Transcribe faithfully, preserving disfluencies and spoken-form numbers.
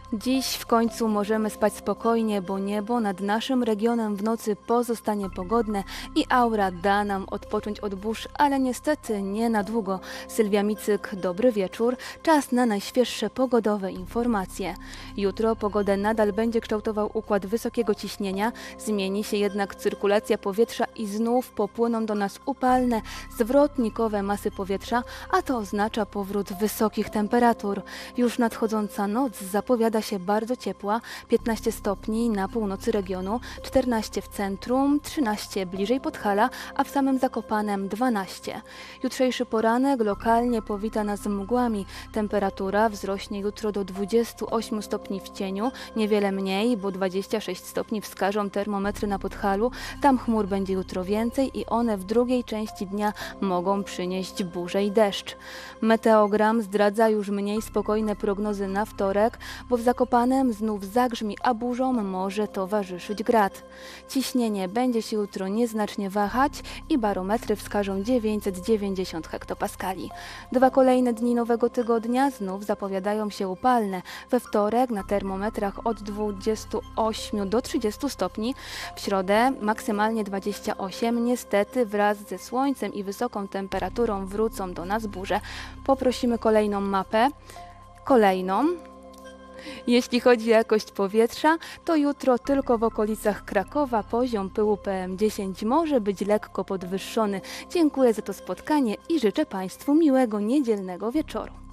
Dziś w końcu możemy spać spokojnie, bo niebo nad naszym regionem w nocy pozostanie pogodne i aura da nam odpocząć od burz, ale niestety nie na długo. Sylwia Micyk, dobry wieczór. Czas na najświeższe pogodowe informacje. Jutro pogodę nadal będzie kształtował układ wysokiego ciśnienia, zmieni się jednak cyrkulacja powietrza i znów popłyną do nas upalne, zwrotnikowe masy powietrza, a to oznacza powrót wysokich temperatur. Już nadchodząca noc zapowiada się bardzo ciepła, piętnaście stopni na północy regionu, czternaście w centrum, trzynaście bliżej Podhala, a w samym Zakopanem dwanaście. Jutrzejszy poranek lokalnie powita nas mgłami. Temperatura wzrośnie jutro do dwudziestu ośmiu stopni w cieniu, niewiele mniej, bo dwadzieścia sześć stopni wskażą termometry na Podhalu. Tam chmur będzie jutro więcej i one w drugiej części dnia mogą przynieść burzę i deszcz. Meteogram zdradza już mniej spokojne prognozy na wtorek, bo w Zakopanem znów zagrzmi, a burzom może towarzyszyć grad. Ciśnienie będzie się jutro nieznacznie wahać i barometry wskażą dziewięćset dziewięćdziesiąt hektopaskali. Dwa kolejne dni nowego tygodnia znów zapowiadają się upalne. We wtorek na termometrach od dwudziestu ośmiu do trzydziestu stopni, w środę maksymalnie dwadzieścia osiem. Niestety wraz ze słońcem i wysoką temperaturą wrócą do nas burze. Poprosimy kolejną mapę. Kolejną. Jeśli chodzi o jakość powietrza, to jutro tylko w okolicach Krakowa poziom pyłu P M dziesięć może być lekko podwyższony. Dziękuję za to spotkanie i życzę Państwu miłego niedzielnego wieczoru.